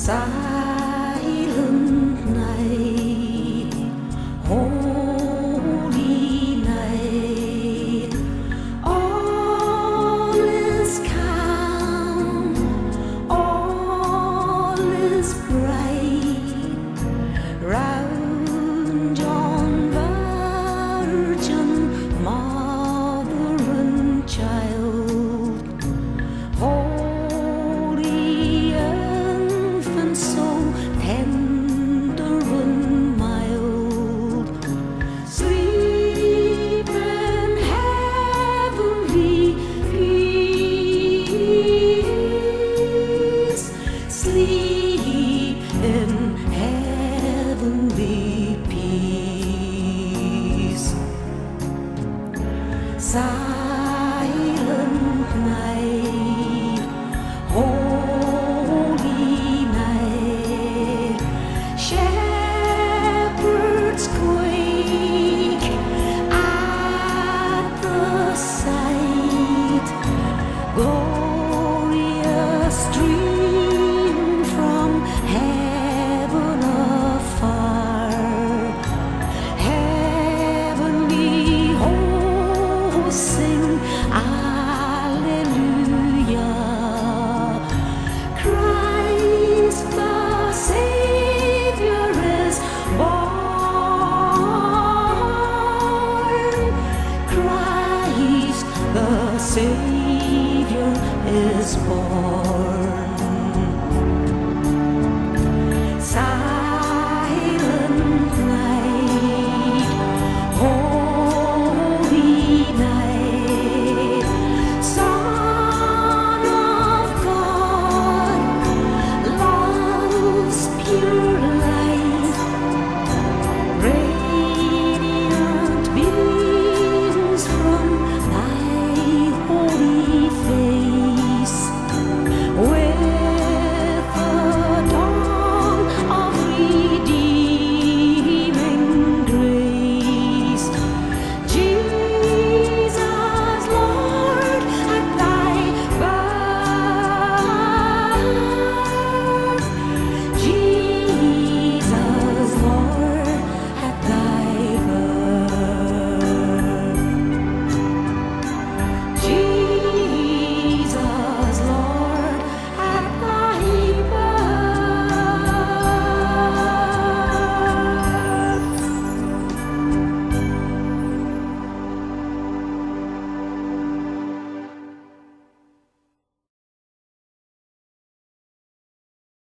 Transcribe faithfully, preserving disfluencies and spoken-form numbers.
Silent night, holy night, all is calm, all is bright, round yon virgin mother and child, holy infant, so tender and mild, sleep in heavenly peace, sleep in heavenly peace. Silent night, holy night, shepherds quake at the sight, glorious stream from heaven afar, heavenly hosts sing Alleluia. Christ the Savior is born. Christ the Savior is born.